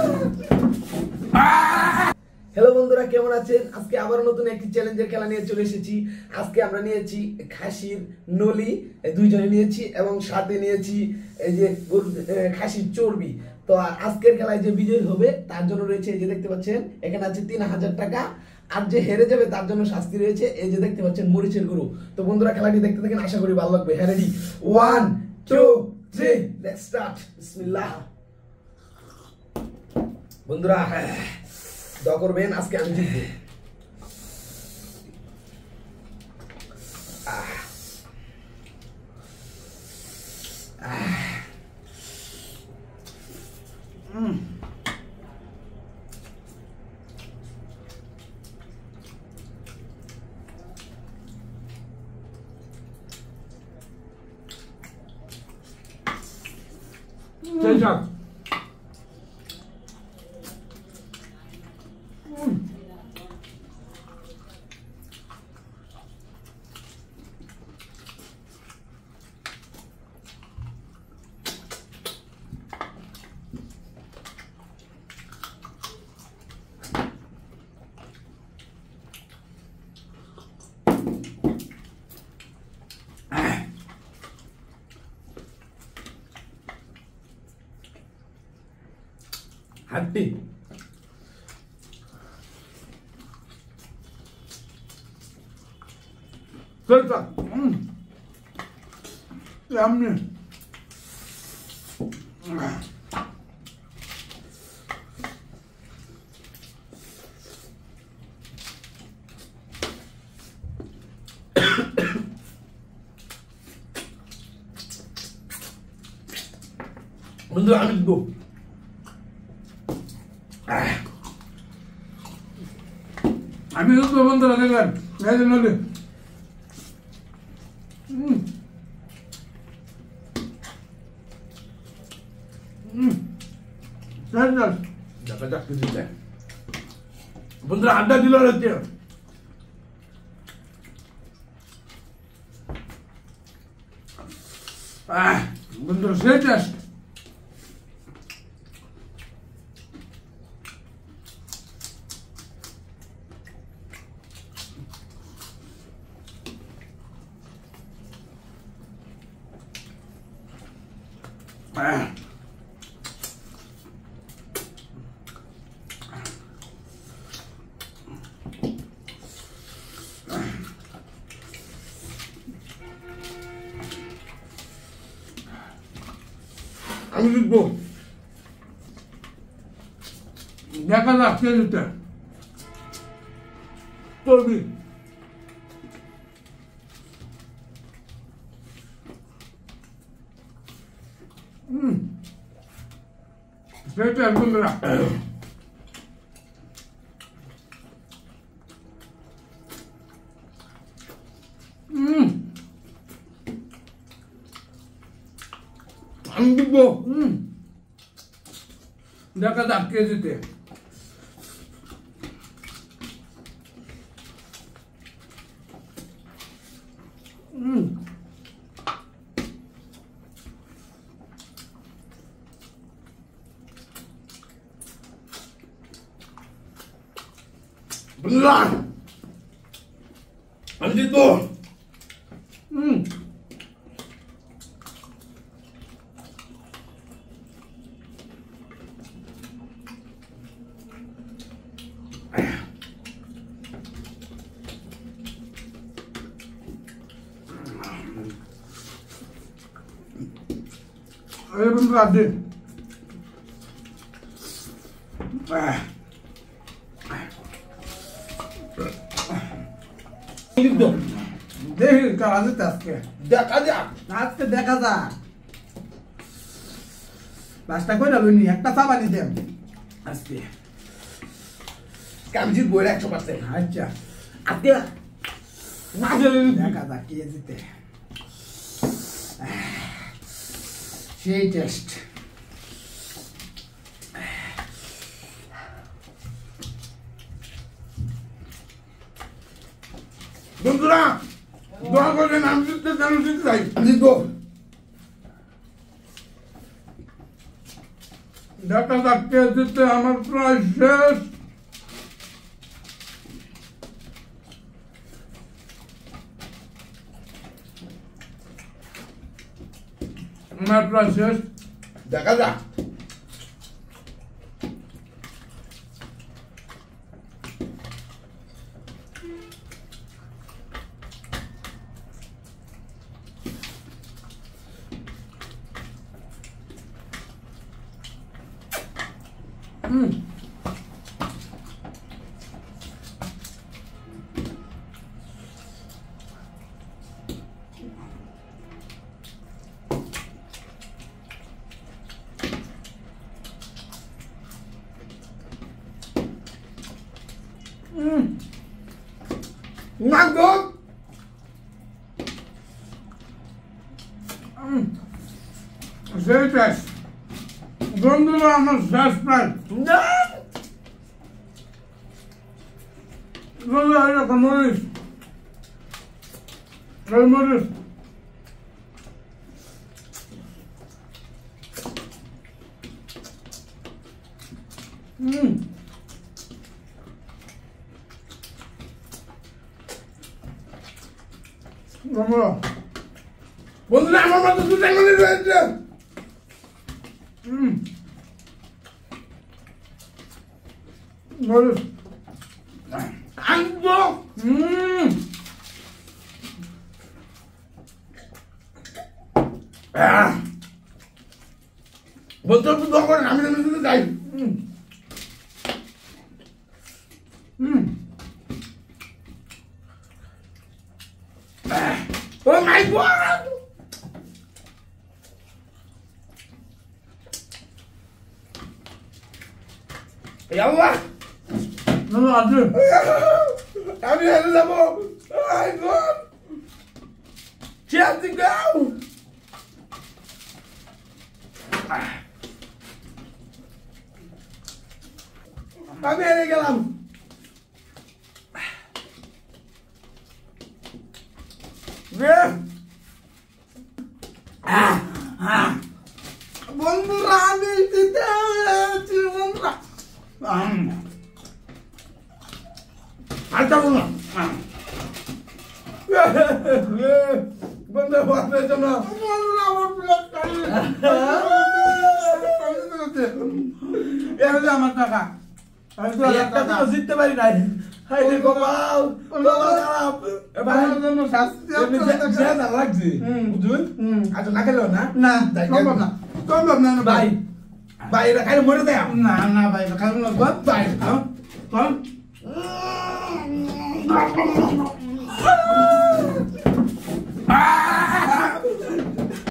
Hello বন্ধুরা, কেমন আছেন? আজকে আবার নতুন একটি চ্যালেঞ্জের খেলা নিয়ে চলে এসেছি। আজকে আমরা নিয়েছি খাসির নলি, দুইজনে নিয়েছি এবং সাথে নিয়েছি এই যে খাসির চর্বি। তো আজকের খেলায় যে বিজয়ী হবে তার জন্য রয়েছে, এই যে দেখতে পাচ্ছেন এখানে আছে 3000 টাকা। আর যে হেরে যাবে তার জন্য শাস্তি রয়েছে, এই যে দেখতে পাচ্ছেন মরিচের গুঁড়ো। তো বন্ধুরা খেলাটি দেখতে থাকেন, আশা করি ভালো লাগবে। হ্যাঁ, রেডি? 1 2 3 let's start. বিসমিল্লাহ। বন্ধুরা দোয়া করবেন, আজকে আমি জিতবো। হাড্ডি চলটা এমনি বন্ধু আমি দিব। আমি তো বন্ধুরা দেখলেন নদী বন্ধুরা আড্ডা দিল হচ্ছে। বন্ধুরা সেই টেস্ট। আমি জিতবো, দেখা যাক কে জিতে। চর্বি সেটা একদম আমি দিব। দেখা যাক কে জিতে। beneran lanjut tuh. Ayo beneran deh. দেখি কাজ আছে আজকে দেখা যাক আজকে দেখা যাক লাস্টটা কইরা লইনি একটা চাবানি দেন আজকে কামজির বইরা 100%। আচ্ছা আজকে দেখা যাক কে জিতে সেই টেস্ট। বন্ধুরা দোয়া করবেন আমি জিততে চাই জিতবো। দেখা যাক কেজিতে আমার প্রায় শেষ। আমার প্রায় শেষ, দেখা যাক। Mango. সেই শেষ বন্ধুরা, আমার শেষ প্রায়। এরকম মরিচ, এই মরিচ বন্ধুরা, আমার মতো দুটো মরিচ রয়েছে। মরিচ আনবো। বলতে একটু দোয়া করেন, আমি যাই। Oh my God! Ya Allah! আছে আমি হেরে যাবো। Oh my God! Chelsea go! আমি হেরে গেলাম। বন্ধুরা, আমি দিতে বন্ধুরা আর যাবো না। বন্ধু বাপরে জন্য বন্ধুরা, আমার প্লেট খালি আমার টাকা একটা তো জিততে পারি নাই। হাই রে গোপাল, খারাপ। ভাই জন্য শাস্তি লাগছে বুঝুন। আচ্ছা না খেলো না, না সম্ভব না, সম্ভব না ভাই। ভাই এটা খাইলে মরে দেয়। না না ভাই, খাবো না ভাই চল